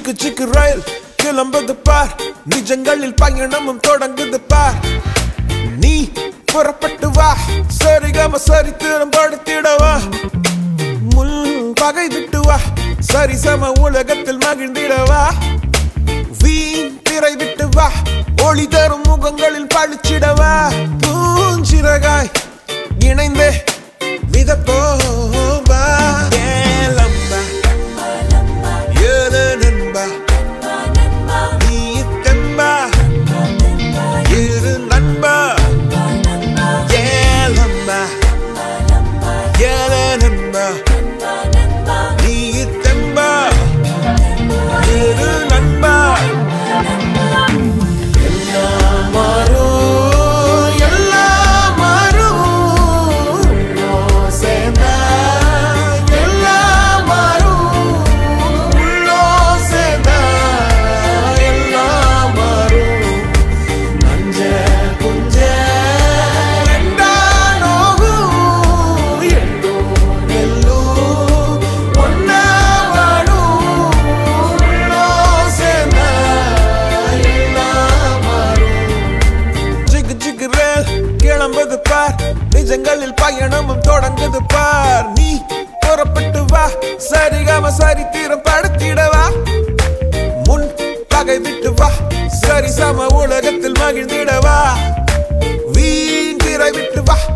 சிக்கு சிக்கு ரயில் கிளம்புது பார், நிஜங்களில் பயணமும் தொடங்குது பார். நீ புறப்பட்டு வா, சரிகம சரித்திரம் படுத்திடவா. முள் பகை விட்டு வா, சரிசம உலகத்தில் மகிழ்ந்திடவா. வீண் திரை விட்டு வா, ஒளி தரும் முகங்களில் பழிச்சிடவா. பூஞ்சிறகாய் இணைந்தே மிதப்போவா. ஏலம்பா ஏழு நண்பா, நீ தெம்பா இரு நண்பா. ஏலம்பா ஏழு நண்பா, நீ தெம்பா இரு நண்பா. எல்லாம் மாறும் எல்லாம் மாறும், சேர்ந்தா எல்லாம் மாறும். உள்ளோ சேர்ந்தா எல்லாம் மாறும். நஞ்ச குஞ்ச ரெண்டா நோகும், எள்ளும் நெல்லும் ஒன்னா வாடும். உள்ளோ சேர்ந்தா எல்லாம் மாறும். ஜிகு ஜிகு ரேல் கிளம்புது பார், நிஜங்களில் பயணமும் தொடங்குது பார். நீ புறப்பட்டு வா, சரிகம சரித்திரம் படுத்திடவா. முன் பகை விட்டு வா, சரிசம உலகத்தில் மகிழ்ந்திடவா. வீண் திரை விட்டு வா,